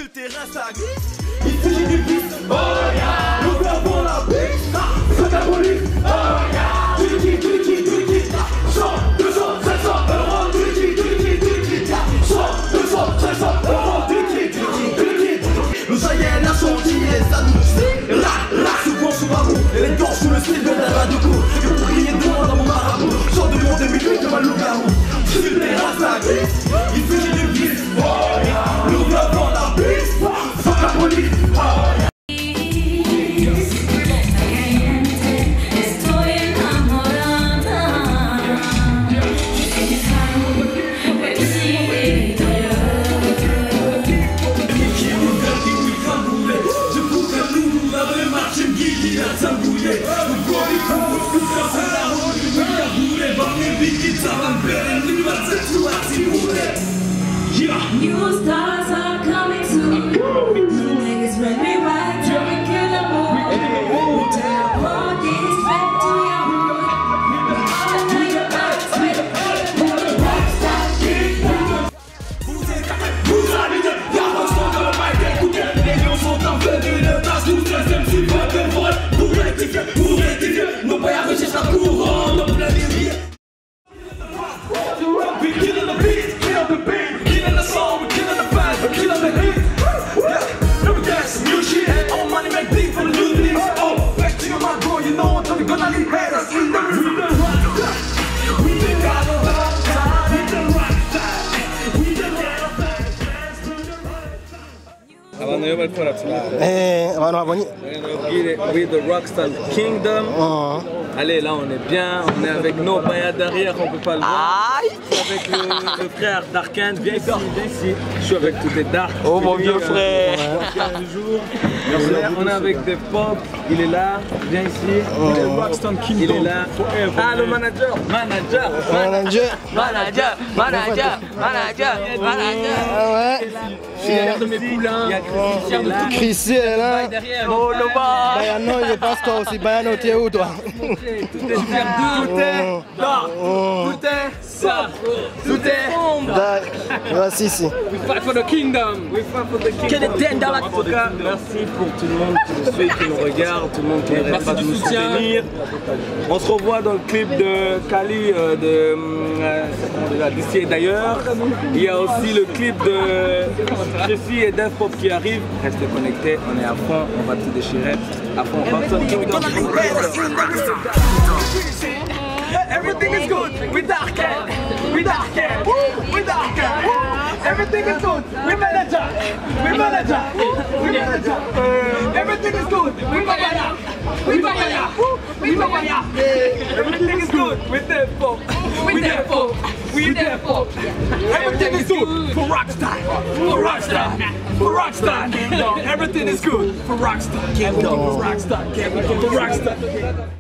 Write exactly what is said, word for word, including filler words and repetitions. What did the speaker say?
terrain ça glisse. Il fugit du vice, oh yeah. Nous avons la piste, c'est la police, oh yeah. Du liquide, du liquide, du liquide. cent, deux cents, cinq cents euros, du liquide, du liquide, du liquide. cent, deux cents, cinq cents euros, du liquide, du liquide, du liquide. Nous ça y est, la chantier, ça nous suit. Là, là, souvent sous ma roue. Et les gorges sous le style de la radio court. Et pour briller de moi dans mon marabout. Sors de mon demi comme un loup-garou. Sur le terrain ça glisse. Il fugit du vice, oh yeah. Nous avons la piste, c'est la police, oh yeah. New stars are coming soon. Niggas ready me right till we kill them all. We teleport this back to your room. All the niggas out with the rockstar shit. Vous habitez, y'a pas de son dans le mic d'écouter. Les lions sont en feu d'une tasse, nous deuxième si pas de vol. Pour rectifier, pour rectifier, nos paillards recherchent la couronne en plein délire. We killing the beat, kill the beat, killing the song, we killing the vibes, we killing the heat. Yeah, never guess, new shit, all money make deep for the new things. Oh, back to your mind, bro, you know what I'm gonna need haters in the room. We the rock star, we the rock star, we the rock star. Abantu rero bariko baratumira. Eh, abantu babonye. We the Rockstar Kingdom. Uh-huh. Allez, là on est bien, on est avec nos paillards derrière, on peut pas le voir. Avec le, le frère Darken, viens ici, viens ici. Je suis avec tous les Dark. Oh mon vieux frère. On est avec des Pop, il est là, viens ici. Il est Rockstar Kingdom. Il est là. Ah, le manager. Manager. Manager. Manager, manager, manager, manager. Ah ouais. Je suis fier de mes poulains. Il y a Chrissy est là. Oh le bas. Bayano, il est pas toi aussi. Bayano, t'es où toi? Tout est perdu. Tout est là. Tout est ça. Tout est. Voici ici. We fight for the kingdom. We fight for the kingdom. En tout cas, merci pour tout le monde qui nous suit, qui nous regarde, tout le monde qui n'arrête pas de nous soutenir. On se revoit dans le clip de Kali euh, de euh, d'ici et d'ailleurs. Il y a aussi le clip de Jessie et Def Pop qui arrive. Restez connectés, on est à fond, on va tout déchirer. À fond, Rockstar Kingdom. Everything is good with Darken, with Darken, with Darken. Everything is good with manager, with manager, with manager. Everything is good with Papaya, with Papaya, with Papaya. Everything is good with the pop, with the pop, with the pop. Everything is good for Rockstar, for Rockstar, for Rockstar. Everything is good for Rockstar, for Rockstar, for Rockstar.